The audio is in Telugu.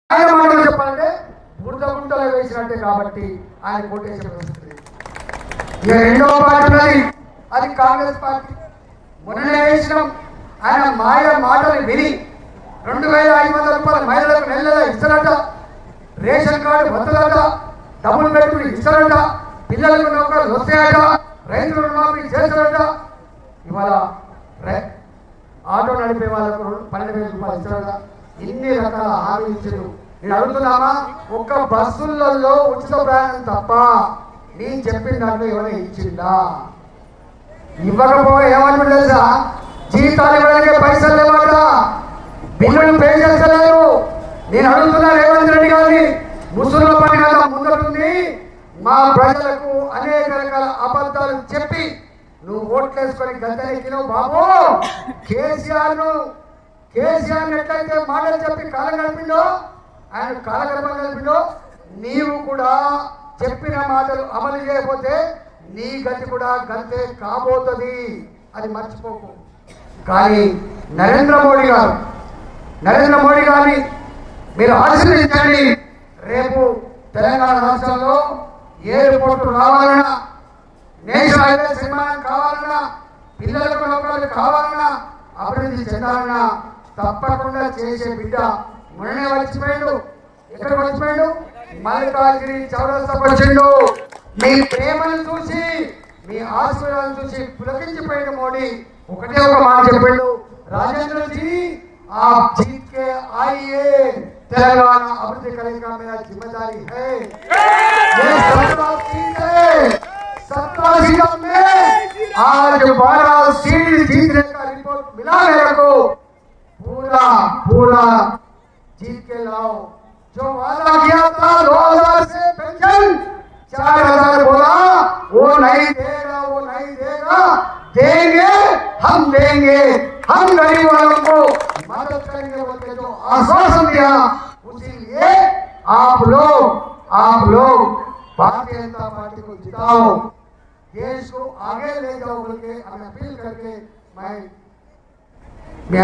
ఆయన మాటలు చెప్పాలంటే బురద గుంటలో వేసినట్టే కాబట్టి ఆయన కోటేసే పరిస్థితి. ఇక రెండవ పార్టీ ఉన్నది, అది కాంగ్రెస్ పార్టీ. మొన్ననే వేసినాం. ఆయన మాయ మాటలు విని 2500 రూపాయలు మహిళలకు నెల ఇస్తారట, రేషన్ కార్డు వద్దలట, డబ్బులు పెట్టుకుని ఇస్తారట, పిల్లలకు నౌకర్లు వస్తాయట, రైతులు రుణమాఫీ చేస్తారట. ఇవాళ ఆటో నడిపే వాళ్ళకు 12,000 రూపాయలు ఇస్తారట. ఇన్ని రకాల హామీలు ఇచ్చారు. నేను అడుగుతున్నామా, ఒక్క బస్సులలో ఉచిత ప్రయాణం తప్ప నేను చెప్పిన దాంట్లో ఏమైనా ఇచ్చిందా? ఇవ్వకపోతే ఏమంటారు తెలుసా? జీతాలు ఇవ్వడానికి పైసలు లేవట, బిల్లులు పే చేస్తలేరు. నేను అడుగుతున్నా రేవంత్ రెడ్డి గారిని, ముసుగుల పండుగ ముందటుంది, మా ప్రజలకు అనేక రకాల అబద్ధాలు చెప్పి నువ్వు ఓట్లేసుకొని గద్దెనెక్కినావు బాబు. కేసీఆర్ ఎట్లయితే మాటలు చెప్పి కాలం గడిపిండో, ఆయన కాలగర్భం గడిపిండో, నీవు కూడా చెప్పిన మాటలు అమలు చేయకపోతే నీ గతి కూడా గంతే కాబోతుంది. అది మర్చిపోకు. కానీ నరేంద్ర మోడీ గారిని మీరు ఆశీర్వదించండి. రేపు తెలంగాణ రాష్ట్రంలో ఎయిర్పోర్ట్ రావాలన్నా, నేషనల్ హైవేస్ నిర్మాణం కావాలన్నా, పిల్లలకు నౌకర్లు కావాలన్నా, అభివృద్ధి చెందాలన్నా తప్పకుండా చేసే బిడ్డ మొన్ననే వచ్చిపోయాడు. ఎక్కడికి వచ్చిపోయాడు? మల్కాజ్గిరి చౌరస్తాకు వచ్చిండు. మీ ప్రేమను చూసి, మీ ఆశీర్వాదాలను చూసి పులకించిపోయాడు మోడీ. ఒకటే ఒక మాట చెప్పాడు, రాజేంద్ర జీ आप जीत के आइए, तेलंगाना अभिवृद्धि करने का मेरा जिम्मेदारी है। ये 17 सीट है, 17 सीटों में आज 12 सीट जीतने का रिपोर्ट मिला मेरे को। पूरा जीत के लाओ। जो वादा किया था 2000 से पेंशन 4000 बोला, वो नहीं देगा। देंगे, हम देंगे। हम गरीब वालों को मदद करेंगे बोल के जो आश्वासन दिया, उसी लिए आप लोग भारतीय जनता पार्टी को जिताओ, देश को आगे ले जाओ बोल के हमें अपील करके मैं